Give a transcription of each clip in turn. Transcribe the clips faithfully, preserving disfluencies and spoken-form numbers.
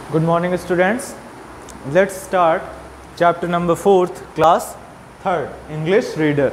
Good morning students. Let's start chapter number fourth, class third, English reader.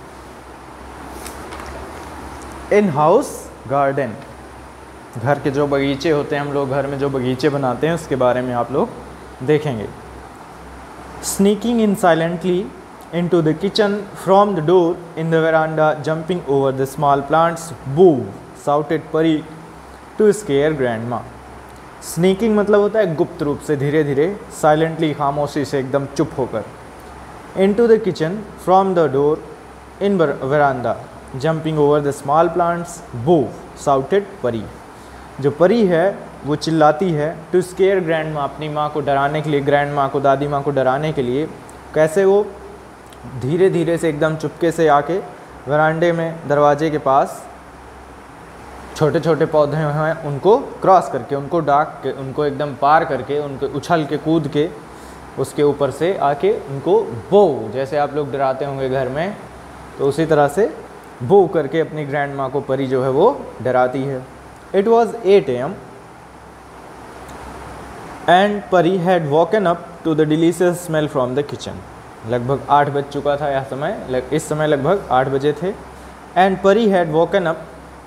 In house garden. घर के जो बगीचे होते हैं, हम लोग घर में जो बगीचे बनाते हैं उसके बारे में आप लोग देखेंगे. Sneaking in silently into the kitchen from the door in the veranda, jumping over the small plants, boo, shouted Pari to scare grandma. Sneaking मतलब होता है गुप्त रूप से, धीरे धीरे, साइलेंटली, खामोशी से, एकदम चुप होकर. Into the kitchen from the door in veranda, jumping over the small plants, boo, shouted Pari. जो परी है वो चिल्लाती है, टू स्केयर ग्रैंड माँ, अपनी माँ को डराने के लिए, ग्रैंड माँ को, दादी माँ को डराने के लिए. कैसे? वो धीरे धीरे से, एकदम चुपके से आके वरांडे में, दरवाजे के पास छोटे छोटे पौधे हैं उनको क्रॉस करके, उनको डाक के, उनको एकदम पार करके, उनको उछल के, कूद के, उसके ऊपर से आके उनको बो, जैसे आप लोग डराते होंगे घर में, तो उसी तरह से बो करके अपनी ग्रैंड माँ को परी जो है वो डराती है. It was eight A M and Pari had woken up to the delicious smell from the kitchen. लगभग आठ बज चुका था यह समय, इस समय लगभग आठ बजे थे. And Pari had woken up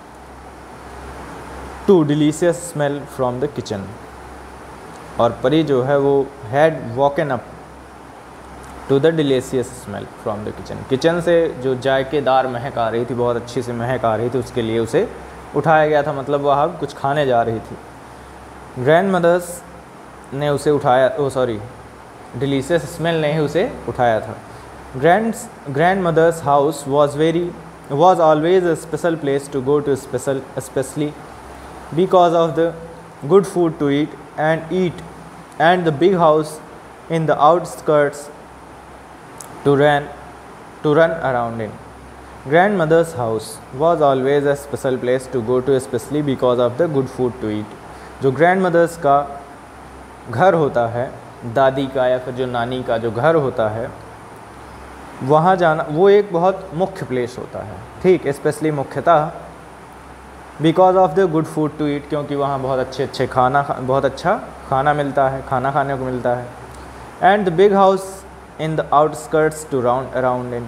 to delicious smell from the kitchen. और परी जो है वो had woken up to the delicious smell from the kitchen. Kitchen से जो जायकेदार महक आ रही थी, बहुत अच्छी सी महक आ रही थी, उसके लिए उसे उठाया गया था. मतलब वह कुछ खाने जा रही थी. ग्रैंड मदर्स ने उसे उठाया, ओ सॉरी, डिलीशियस स्मेल ने ही उसे उठाया था. Grand grandmother's house was very was always a special place to go to, special specially because of the good food to eat and eat and the big house in the outskirts to run to run around in. Grandmother's house was always a special place to go to, especially because of the good food to eat. जो grandmothers का घर होता है, दादी का या फिर जो नानी का जो घर होता है, वहाँ जाना वो एक बहुत मुख्य प्लेस होता है. ठीक, स्पेशली मुख्यतः because of the good food to eat, क्योंकि वहाँ बहुत अच्छे अच्छे खाना बहुत अच्छा खाना मिलता है, खाना खाने को मिलता है. And the big house in the outskirts to round around in,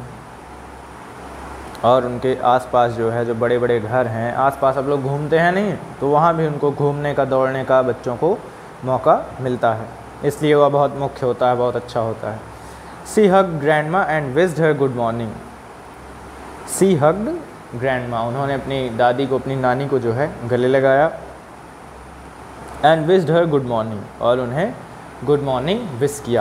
और उनके आसपास जो है, जो बड़े बड़े घर हैं आसपास, आप लोग घूमते हैं नहीं, तो वहाँ भी उनको घूमने का, दौड़ने का बच्चों को मौका मिलता है, इसलिए वह बहुत मुख्य होता है, बहुत अच्छा होता है. She hugged grandma and wished her good morning. She hugged grandma, उन्होंने अपनी दादी को, अपनी नानी को जो है गले लगाया. And wished her good morning, और उन्हें गुड मॉर्निंग विश किया.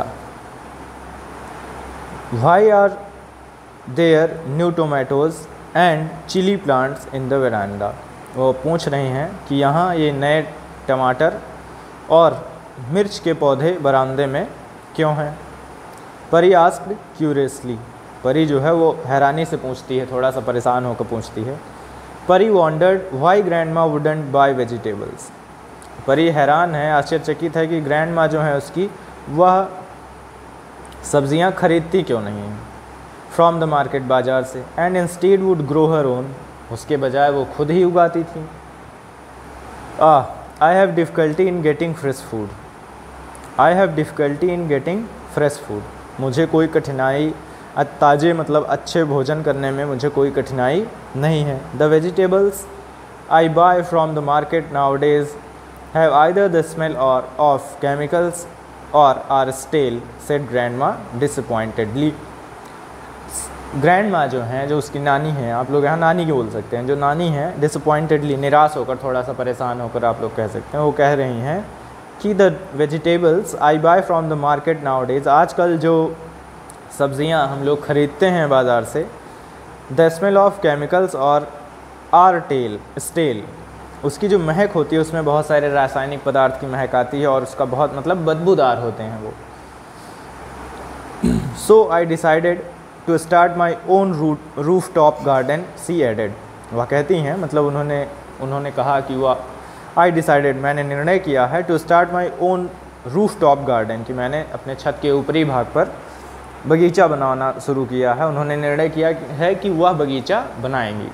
Why are there new tomatoes and chilli plants in the veranda. वो पूछ रहे हैं कि यहाँ ये नए टमाटर और मिर्च के पौधे बरामदे में क्यों हैं. परी आस्क्ड क्यूरियसली. परी जो है वो हैरानी से पूछती है, थोड़ा सा परेशान होकर पूछती है. Pari wondered why grandma wouldn't buy vegetables. परी हैरान है, आश्चर्यचकित है कि ग्रैंडमा जो है उसकी, वह सब्जियां खरीदती क्यों नहीं है फ्रॉम द मार्केट, बाजार से. And instead would grow her own, उसके बजाय वो खुद ही उगाती थी. Ah I have difficulty in getting fresh food. I have difficulty in getting fresh food. मुझे कोई कठिनाई, ताज़े मतलब अच्छे भोजन करने में मुझे कोई कठिनाई नहीं है. The vegetables I buy from the market nowadays have either the smell और ऑफ केमिकल्स और are stale, said grandma disappointedly. Grand माँ जो हैं, जो उसकी नानी हैं, आप लोग यहाँ नानी की बोल सकते हैं, जो नानी हैं, डिसअपॉइंटेडली, निराश होकर, थोड़ा सा परेशान होकर आप लोग कह सकते हैं, वो कह रही हैं कि the vegetables I buy from the market nowadays, आजकल जो सब्ज़ियाँ हम लोग ख़रीदते हैं बाज़ार से, द स्मेल ऑफ केमिकल्स और आर टेल स्टेल, उसकी जो महक होती है उसमें बहुत सारे रासायनिक पदार्थ की महक आती है और उसका बहुत मतलब बदबूदार होते हैं वो. So I decided to start my own root rooftop garden, she added. वह कहती हैं, मतलब उन्होंने उन्होंने कहा कि वह, आई डिसाइडेड, मैंने निर्णय किया है, to start my own rooftop garden, कि मैंने अपने छत के ऊपरी भाग पर बगीचा बनाना शुरू किया है. उन्होंने निर्णय किया है कि वह बगीचा बनाएंगी.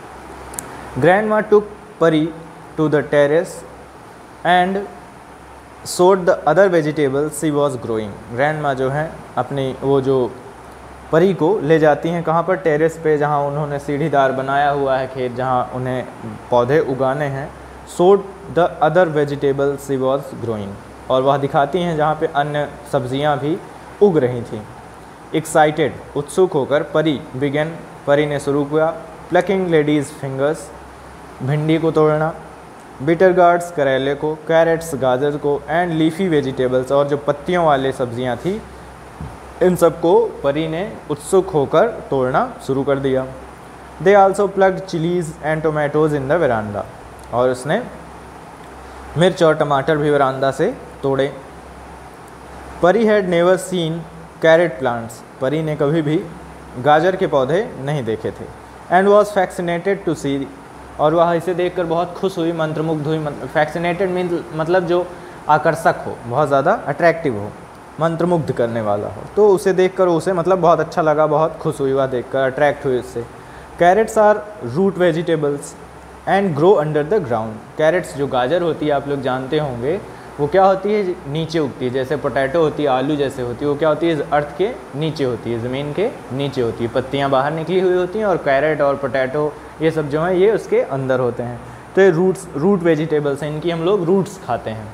Grandma took Pari to the terrace and showed the other vegetables she was growing. Grandma जो है अपनी वो जो परी को ले जाती हैं कहाँ पर, टेरेस पे, जहाँ उन्होंने सीढ़ीदार बनाया हुआ है खेत, जहाँ उन्हें पौधे उगाने हैं। Sowed the other vegetables she was growing, और वह दिखाती हैं जहाँ पे अन्य सब्जियाँ भी उग रही थीं। एक्साइटेड, उत्सुक होकर, परी बिगन, परी ने शुरू किया। प्लकिंग लेडीज़ फिंगर्स, भिंडी को तोड़ना। बिटर गार्ड्स, करेले को। कैरेट्स, गाजर को। एंड लीफी वेजिटेबल्स, और जो पत्तियों वाले सब्जियां थी इन सब को परी ने उत्सुक होकर तोड़ना शुरू कर दिया। They also plucked chillies and tomatoes in the veranda, और उसने मिर्च और टमाटर भी वरांदा से तोड़े। Pari had never seen carrot plants, Pari ने कभी भी गाजर के पौधे नहीं देखे थे। And was fascinated to see, और वह इसे देखकर बहुत खुश हुई, मंत्रमुग्ध हुई। फैक्सीनेटेड मीन मतलब जो आकर्षक हो, बहुत ज़्यादा अट्रैक्टिव हो, मंत्रमुग्ध करने वाला हो, तो उसे देखकर उसे मतलब बहुत अच्छा लगा, बहुत खुश हुई वह देखकर, अट्रैक्ट हुई उससे। Carrots are root vegetables and grow under the ground. Carrots जो गाजर होती है आप लोग जानते होंगे, वो क्या होती है, नीचे उगती है, जैसे पोटैटो होती है, आलू जैसे होती है, वो क्या होती है, अर्थ के नीचे होती है, ज़मीन के नीचे होती है, पत्तियां बाहर निकली हुई होती हैं, और कैरेट और पोटैटो ये सब जो हैं ये उसके अंदर होते हैं। तो ये रूट्स रूट वेजिटेबल्स हैं, इनकी हम लोग रूट्स खाते हैं।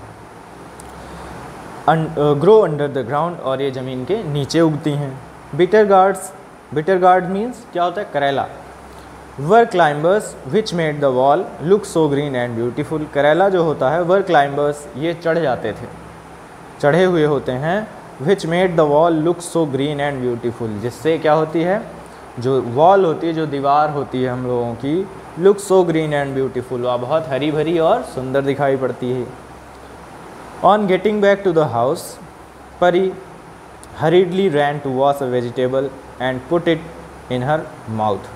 ग्रो अंडर द ग्राउंड, और ये ज़मीन के नीचे उगती हैं। Bitter gourds, bitter gourd means क्या होता है, करेला। Were climbers which made the wall look so green and beautiful, करेला जो होता है, वर क्लाइंबर्स ये चढ़ जाते थे, चढ़े हुए होते हैं। Which made the wall look so green and beautiful, जिससे क्या होती है, जो वॉल होती है, जो दीवार होती है हम लोगों की, look so green and beautiful, वह बहुत हरी भरी और सुंदर दिखाई पड़ती है। On getting back to the house, Pari hurriedly ran to wash a vegetable and put it in her mouth,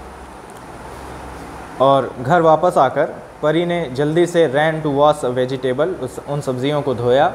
और घर वापस आकर परी ने जल्दी से ran to wash a vegetable, उस उन सब्जियों को धोया,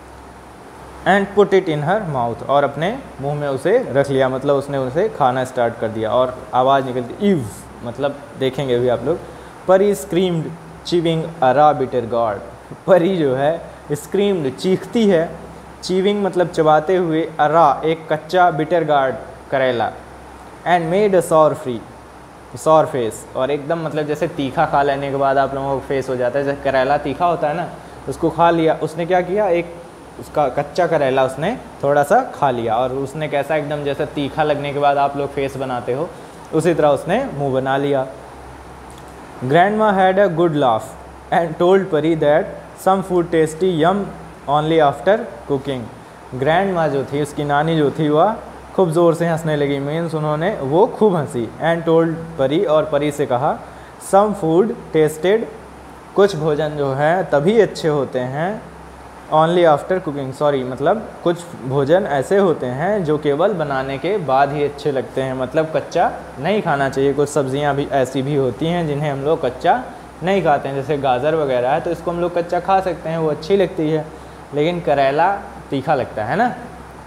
and put it in her mouth, और अपने मुंह में उसे रख लिया, मतलब उसने उसे खाना स्टार्ट कर दिया, और आवाज़ निकलती इव, मतलब देखेंगे भी आप लोग। Pari screamed chewing a raw bitter gourd, Pari जो है स्क्रीम्ड चीखती है, चीविंग मतलब चबाते हुए, अ रॉ एक कच्चा, बिटर गार्ड करेला, and made a sour free sour face, और एकदम मतलब जैसे तीखा खा लेने के बाद आप लोगों को फेस हो जाता है, जैसे करेला तीखा होता है ना, उसको खा लिया उसने, क्या किया, एक उसका कच्चा करेला उसने थोड़ा सा खा लिया, और उसने कैसा एकदम जैसे तीखा लगने के बाद आप लोग फेस बनाते हो, उसी तरह उसने मुंह बना लिया। Grandma had a good laugh and told Pari that some food tasty yum only after cooking. Grandma जो थी, उसकी नानी जो थी, वह खूब ज़ोर से हंसने लगी, मीन्स उन्होंने वो खूब हंसी। एंड टोल्ड परी, और परी से कहा, सम फूड टेस्टेड, कुछ भोजन जो है तभी अच्छे होते हैं, ओनली आफ्टर कुकिंग, सॉरी मतलब कुछ भोजन ऐसे होते हैं जो केवल बनाने के बाद ही अच्छे लगते हैं, मतलब कच्चा नहीं खाना चाहिए। कुछ सब्जियां भी ऐसी भी होती हैं जिन्हें हम लोग कच्चा नहीं खाते हैं, जैसे गाजर वगैरह है, तो इसको हम लोग कच्चा खा सकते हैं, वो अच्छी लगती है, लेकिन करेला तीखा लगता है ना।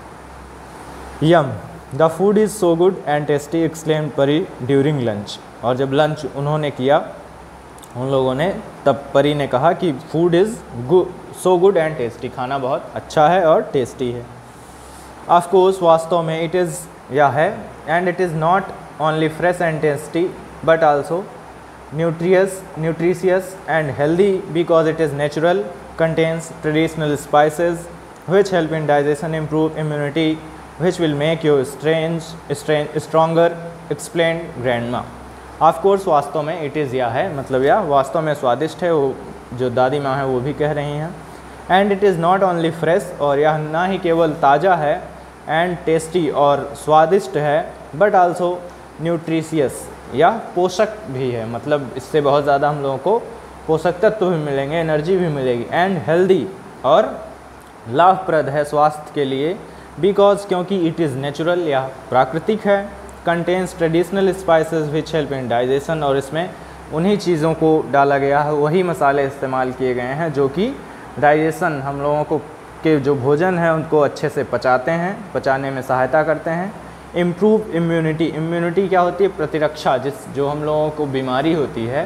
Yum, the food is so good and tasty exclaimed Pari during lunch, और जब लंच उन्होंने किया उन लोगों ने, तब परी ने कहा कि food is good, so good and tasty, खाना बहुत अच्छा है और टेस्टी है। ऑफ कोर्स, वास्तव में, इट इज़ यह है, and it is not only fresh and tasty but also nutritious nutritious and healthy because it is natural, contains traditional spices which help in digestion, improve immunity, which will make you strange, strange stronger, explained grandma. Of course, वास्तव में it is यह है, मतलब यह वास्तव में स्वादिष्ट है, वो जो दादी माँ है वो भी कह रही हैं। and it is not only fresh, और यह ना ही केवल ताज़ा है, and tasty और स्वादिष्ट है, but also nutritious, यह पोषक भी है, मतलब इससे बहुत ज़्यादा हम लोगों को पोषक तत्व भी मिलेंगे, एनर्जी भी मिलेगी। and healthy, और लाभप्रद है स्वास्थ्य के लिए, बिकॉज क्योंकि इट इज़ नेचुरल, यह प्राकृतिक है। Contains traditional spices which help in digestion, और इसमें उन्हीं चीज़ों को डाला गया है, वही मसाले इस्तेमाल किए गए हैं जो कि डाइजेशन, हम लोगों को के जो भोजन है उनको अच्छे से पचाते हैं, पचाने में सहायता करते हैं। इम्प्रूव इम्यूनिटी, इम्यूनिटी क्या होती है, प्रतिरक्षा, जिस जो हम लोगों को बीमारी होती है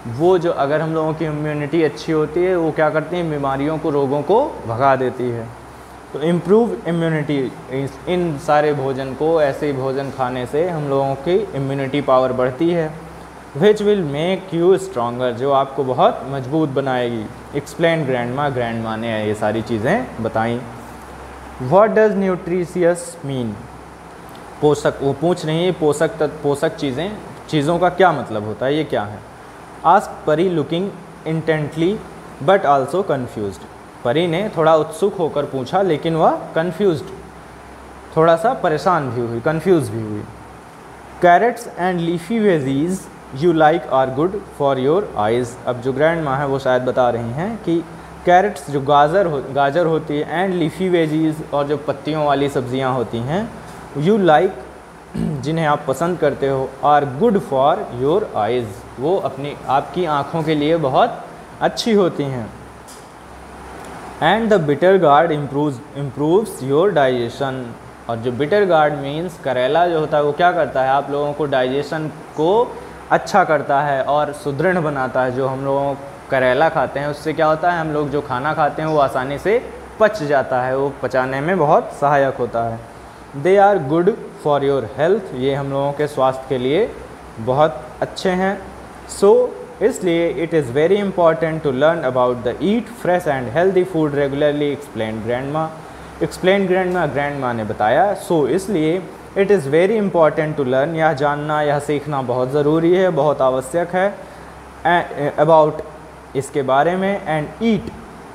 वो जो अगर हम लोगों की इम्यूनिटी अच्छी होती है वो क्या करती हैं, बीमारियों को, रोगों को भगा देती है। तो इम्प्रूव इम्यूनिटी, इन सारे भोजन को, ऐसे भोजन खाने से हम लोगों की इम्यूनिटी पावर बढ़ती है। Which will make you stronger, जो आपको बहुत मजबूत बनाएगी। एक्सप्लेन ग्रैंडमा, ग्रैंडमा ने ये सारी चीज़ें बताई। व्हाट डज न्यूट्रिशियस मीन, पोषक, वो पूछ रही है पोषक तत्व, पोषक चीज़ें, चीज़ों का क्या मतलब होता है, ये क्या है। Asked Pari looking intently but also confused, Pari ने थोड़ा उत्सुक होकर पूछा लेकिन वह कन्फ्यूज्ड, थोड़ा सा परेशान भी हुई, कन्फ्यूज भी हुई। Carrots and leafy veggies you like are good for your eyes, अब जो ग्रैंड माँ है वो शायद बता रही हैं कि कैरेट्स जो गाजर हो गाजर होती है, एंड लीफी वेजीज और जो पत्तियों वाली सब्जियां होती हैं, यू लाइक जिन्हें आप पसंद करते हो, are good for your eyes, वो अपनी आपकी आँखों के लिए बहुत अच्छी होती हैं। And the bitter gourd improve improves your digestion, और जो बिटर गार्ड मीन्स करेला जो होता है वो क्या करता है, आप लोगों को डाइजेशन को अच्छा करता है और सुदृढ़ बनाता है। जो हम लोग करेला खाते हैं उससे क्या होता है, हम लोग जो खाना खाते हैं वो आसानी से पच जाता है, वो पचाने में बहुत सहायक होता है। They are good for your health, ये हम लोगों के स्वास्थ्य के लिए बहुत अच्छे हैं। सो so, इसलिए it is very important to learn about the eat fresh and healthy food regularly, explain grandma, explain grandma, grandma ने बताया। सो so, इसलिए it is very important to learn, यह जानना, यह सीखना बहुत ज़रूरी है, बहुत आवश्यक है, अबाउट, इसके बारे में, and eat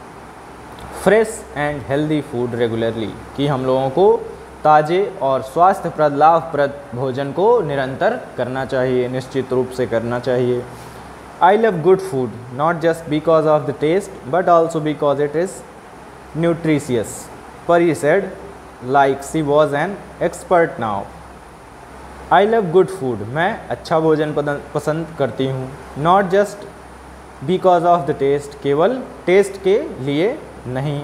fresh and healthy food regularly, कि हम लोगों को ताज़े और स्वास्थ्यप्रद, लाभप्रद भोजन को निरंतर करना चाहिए, निश्चित रूप से करना चाहिए। I love good food not just because of the taste but also because it is nutritious, Pari said like she was an expert now. I love good food, मैं अच्छा भोजन पसंद करती हूँ, not just because of the taste, केवल taste के लिए नहीं,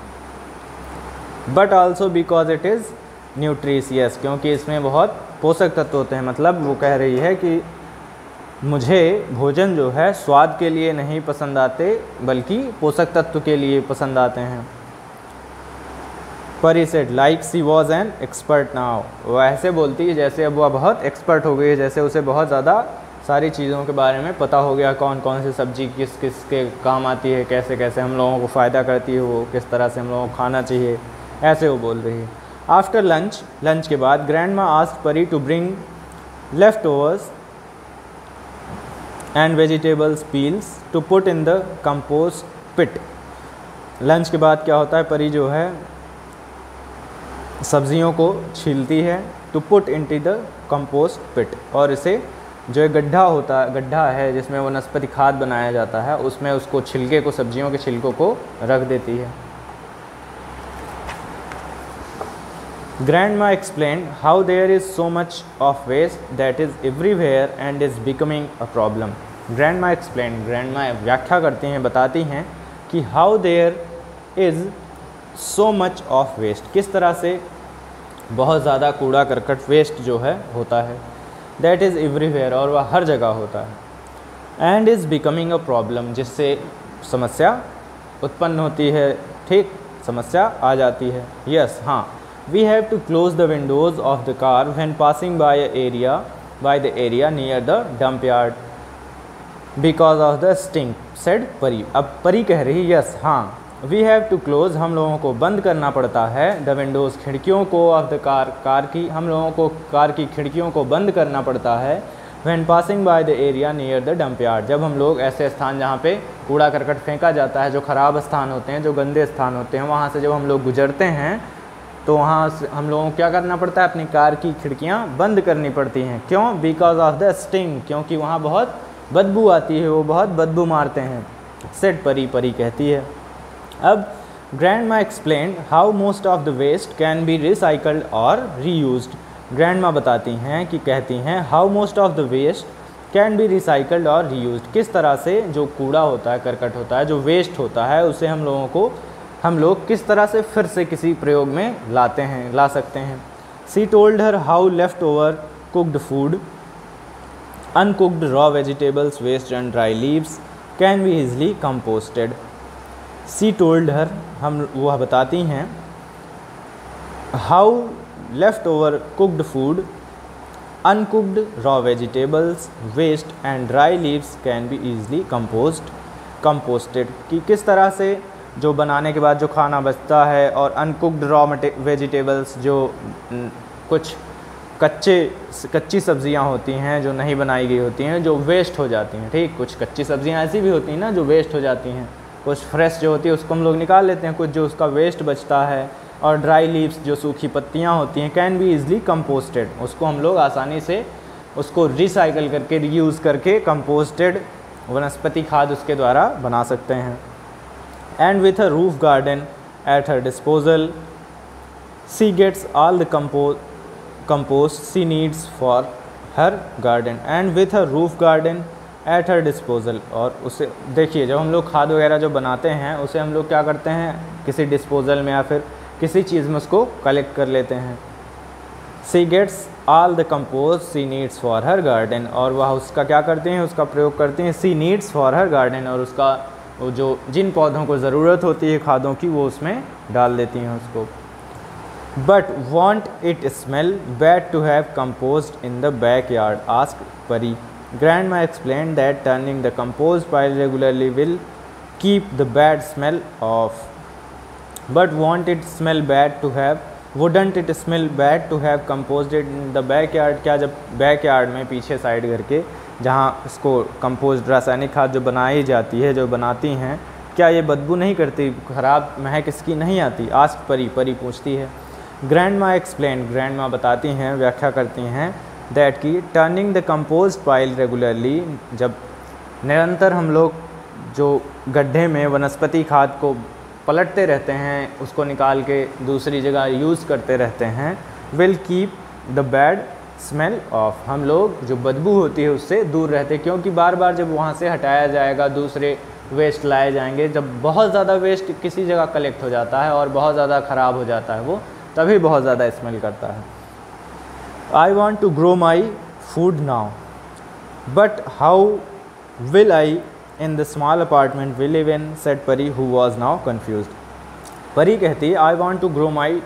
but also because it is nutritious, क्योंकि इसमें बहुत पोषक तत्व होते हैं। मतलब वो कह रही है कि मुझे भोजन जो है स्वाद के लिए नहीं पसंद आते बल्कि पोषक तत्व के लिए पसंद आते हैं। Pari said like she was an expert now, वो ऐसे बोलती है जैसे अब वह बहुत एक्सपर्ट हो गई है, जैसे उसे बहुत ज़्यादा सारी चीज़ों के बारे में पता हो गया, कौन कौन सी सब्जी किस किस के काम आती है, कैसे कैसे हम लोगों को फ़ायदा करती है, वो किस तरह से हम लोगों को खाना चाहिए, ऐसे वो बोल रही है। आफ्टर लंच, लंच के बाद grandma asked Pari to bring leftovers and vegetables peels to put in the compost pit. Lunch के बाद क्या होता है, परी जो है सब्जियों को छीलती है, to put into the compost pit, और इसे जो एक गड्ढा होता है, गड्ढा है जिसमें वनस्पति खाद बनाया जाता है, उसमें उसको छिलके को, सब्जियों के छिलकों को रख देती है। Grandma explained how there is so much of waste that is everywhere and is becoming a problem. Grandma explained, grandma व्याख्या करती हैं, बताती हैं कि how there is so much of waste, किस तरह से बहुत ज़्यादा कूड़ा करकट वेस्ट जो है होता है, that is everywhere, और वह हर जगह होता है, and is becoming a problem, जिससे समस्या उत्पन्न होती है, ठीक, समस्या आ जाती है। यस, हाँ, we have to close the windows of the car when passing by a area by the area near the dump yard because of the stink, said परी। अब परी कह रही, यस, हाँ, we have to close, हम लोगों को बंद करना पड़ता है, the windows, खिड़कियों को, of the car, कार की, हम लोगों को कार की खिड़कियों को बंद करना पड़ता है, when passing by the area near the dump yard, जब हम लोग ऐसे स्थान जहाँ पे कूड़ा करकट फेंका जाता है, जो ख़राब स्थान होते हैं, जो गंदे स्थान होते हैं, वहाँ से जब हम लोग गुजरते हैं तो वहाँ से हम लोगों को क्या करना पड़ता है, अपनी कार की खिड़कियाँ बंद करनी पड़ती हैं। क्यों? बिकॉज ऑफ द स्टिंग, क्योंकि वहाँ बहुत बदबू आती है, वो बहुत बदबू मारते हैं, सेड परी। परी कहती है। अब grandma explain how most of the waste can be recycled और रीयूज्ड। ग्रैंडमा बताती हैं कि कहती हैं how most of the waste can be recycled और रीयूज्ड, किस तरह से जो कूड़ा होता है, करकट होता है, जो वेस्ट होता है, उसे हम लोगों को हम लोग किस तरह से फिर से किसी प्रयोग में लाते हैं, ला सकते हैं। She told her how leftover cooked food uncooked raw vegetables waste and dry leaves can be easily composted. She told her, हम वह बताती हैं, how leftover cooked food, uncooked raw vegetables waste and dry leaves can be easily compost composted कि किस तरह से जो बनाने के बाद जो खाना बचता है और अनकुक्ड रॉ वेजिटेबल्स जो कुछ कच्चे कच्ची सब्जियां होती हैं जो नहीं बनाई गई होती हैं जो वेस्ट हो जाती हैं, ठीक, कुछ कच्ची सब्जियां ऐसी भी होती हैं ना जो वेस्ट हो जाती हैं, कुछ फ्रेश जो होती है उसको हम लोग निकाल लेते हैं, कुछ जो उसका वेस्ट बचता है, और ड्राई लीव्स जो सूखी पत्तियां होती हैं कैन बी ईजली कंपोस्टेड, उसको हम लोग आसानी से उसको रिसाइकल करके रीयूज़ करके कंपोस्टेड वनस्पति खाद उसके द्वारा बना सकते हैं। And with a roof garden at her disposal she gets all the compose compost she needs for her garden and with a roof garden at her disposal. और उसे देखिए, जब हम लोग खाद वगैरह जो बनाते हैं उसे हम लोग क्या करते हैं, किसी डिस्पोजल में या फिर किसी चीज़ में उसको कलेक्ट कर लेते हैं। She gets all the compose she needs for her garden, और वह उसका क्या करते हैं, उसका प्रयोग करते हैं she needs for her garden, और उसका वो जो जिन पौधों को ज़रूरत होती है खादों की वो उसमें डाल देती हैं उसको। But won't it smell bad to have composed in the backyard, asked Pari. Grandma explain that turning the compose pile regularly will keep the bad smell off. But won't it smell bad to have wouldn't it smell bad to have composed it in the backyard, क्या जब back yard में पीछे side करके जहाँ इसको compost रासायनिक खाद जो बनाई जाती है जो बनाती हैं, क्या ये बदबू नहीं करती, ख़राब महक इसकी नहीं आती, आस्क परी, परी पूछती है। ग्रैंडमा एक्सप्लेन, ग्रैंडमा बताती हैं, व्याख्या करती हैं, दैट की turning the compost pile regularly, जब निरंतर हम लोग जो गड्ढे में वनस्पति खाद को पलटते रहते हैं, उसको निकाल के दूसरी जगह यूज़ करते रहते हैं, will keep the bad smell off, हम लोग जो बदबू होती है उससे दूर रहते, क्योंकि बार बार जब वहाँ से हटाया जाएगा दूसरे वेस्ट लाए जाएंगे, जब बहुत ज़्यादा वेस्ट किसी जगह कलेक्ट हो जाता है और बहुत ज़्यादा ख़राब हो जाता है वो, तभी बहुत ज़्यादा स्मेल करता है। I want to grow my food now but how will I in the small apartment we live in, said Pari who was now confused. परी कहती है, I want to grow my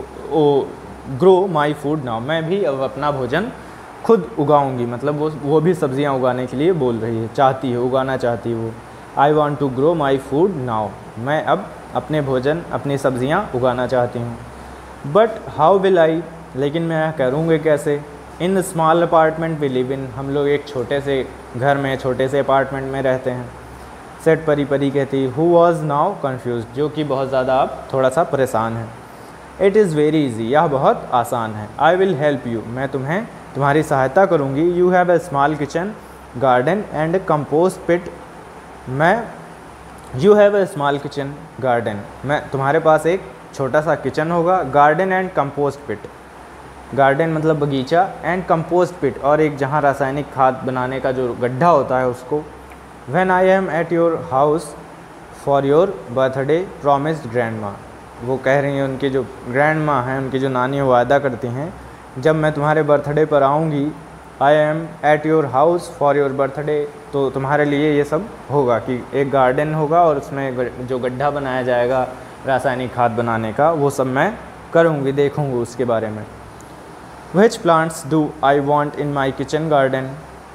grow my food now, मैं भी अब अपना भोजन खुद उगाऊंगी, मतलब वो वो भी सब्जियां उगाने के लिए बोल रही है, चाहती है, उगाना चाहती है वो। I want to grow my food now, मैं अब अपने भोजन अपनी सब्जियां उगाना चाहती हूँ। बट हाउ विल आई, लेकिन मैं करूँगी कैसे, in small apartment we live in, हम लोग एक छोटे से घर में छोटे से अपार्टमेंट में रहते हैं। सेट परी, परी कहती हु वॉज नाउ कन्फ्यूज, जो कि बहुत ज़्यादा अब थोड़ा सा परेशान है। इट इज़ वेरी ईजी, यह बहुत आसान है। आई विल हेल्प यू, मैं तुम्हें तुम्हारी सहायता करूँगी। You have a small kitchen garden and compost pit, मैं you have a small kitchen garden, मैं तुम्हारे पास एक छोटा सा किचन होगा, garden and compost pit, garden मतलब बगीचा, एंड कंपोस्ट पिट, और एक जहाँ रासायनिक खाद बनाने का जो गड्ढा होता है उसको। When I am at your house for your birthday promised grandma, वो कह रही हैं, उनकी जो ग्रैंड माँ हैं, उनकी जो नानी है, वादा करती हैं, जब मैं तुम्हारे बर्थडे पर आऊँगी, I am at your house for your birthday, तो तुम्हारे लिए ये सब होगा कि एक गार्डन होगा और उसमें जो गड्ढा बनाया जाएगा रासायनिक खाद बनाने का, वो सब मैं करूँगी, देखूँगी उसके बारे में। Which plants do I want in my kitchen garden,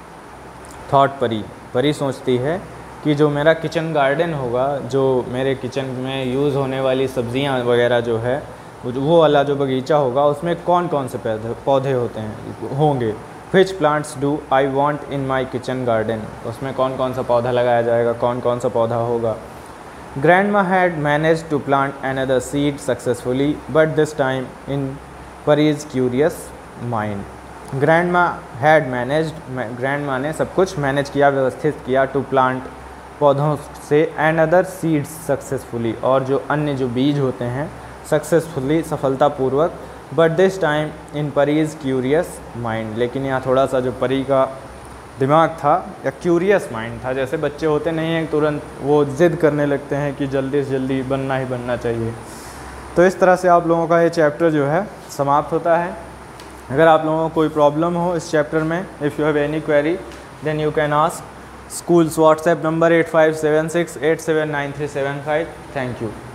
thought Pari, Pari सोचती है कि जो मेरा किचन गार्डन होगा, जो मेरे किचन में यूज़ होने वाली सब्जियां वगैरह जो है, वो वाला जो बगीचा होगा, उसमें कौन कौन से पौधे पौधे होते हैं होंगे। Which plants do I want in my kitchen garden, उसमें कौन कौन सा पौधा लगाया जाएगा, कौन कौन सा पौधा होगा। Grandma had managed to plant another seed successfully but this time in Pari's curious mind. Grandma had managed, grandma ने सब कुछ मैनेज किया, व्यवस्थित किया, टू प्लांट पौधों से एंड अदर सीड्स सक्सेसफुली, और जो अन्य जो बीज होते हैं सक्सेसफुली, सफलतापूर्वक, but this time in Pari's curious mind, लेकिन यहाँ थोड़ा सा जो परी का दिमाग था या क्यूरियस माइंड था, जैसे बच्चे होते नहीं हैं तुरंत वो ज़िद करने लगते हैं कि जल्दी से जल्दी बनना ही बनना चाहिए। तो इस तरह से आप लोगों का ये चैप्टर जो है समाप्त होता है। अगर आप लोगों को कोई प्रॉब्लम हो इस चैप्टर में, if you have any query, then you can ask. School's WhatsApp number eight five seven six eight seven nine three seven five. Thank you.